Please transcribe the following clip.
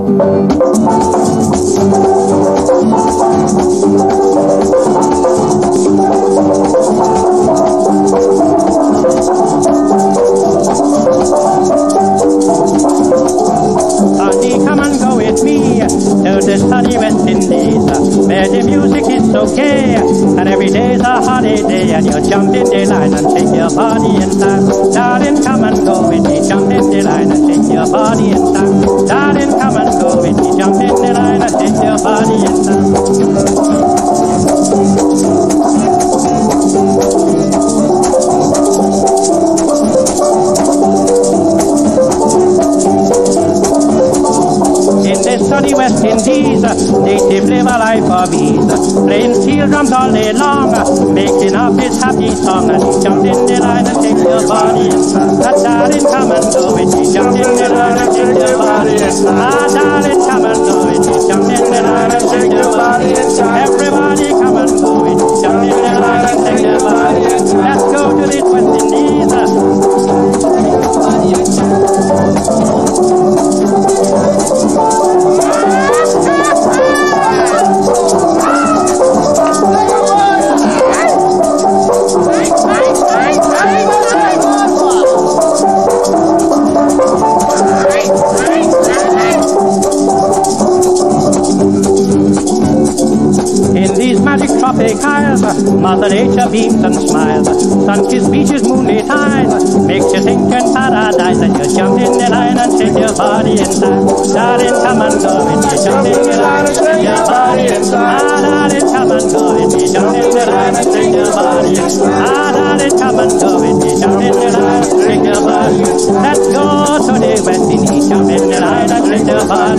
And you jump in the line and shake your body in time. Darling, come and go with me. Jump in the line and shake your body in time. Darling, come and go with me. Jump in the line and shake your body in time. Sunny West Indies, native live a life of ease, playing steel drums all day long, making up his happy song, and he jumped in the line and shake your body. Darling, come and go with me, jump in the line and shake your body. Darling, come and go with me, jump in the line and shake your body. Everybody come and go with me, jump in the line and shake your body. Let's go to the West Indies. Tropic Isles, Mother Nature beams and smiles. Sun-kissed beaches, moonlit eyes, makes you think in paradise. And you jump in the line and shake your body inside. Darling, come and go with me, jump in the line and shake your body inside. Darling, come and go with me, jump in the line and shake your body inside. Darling, come and go with me, jump in the line and shake your body. Let's go to the West Indies, jump in the line and shake your body.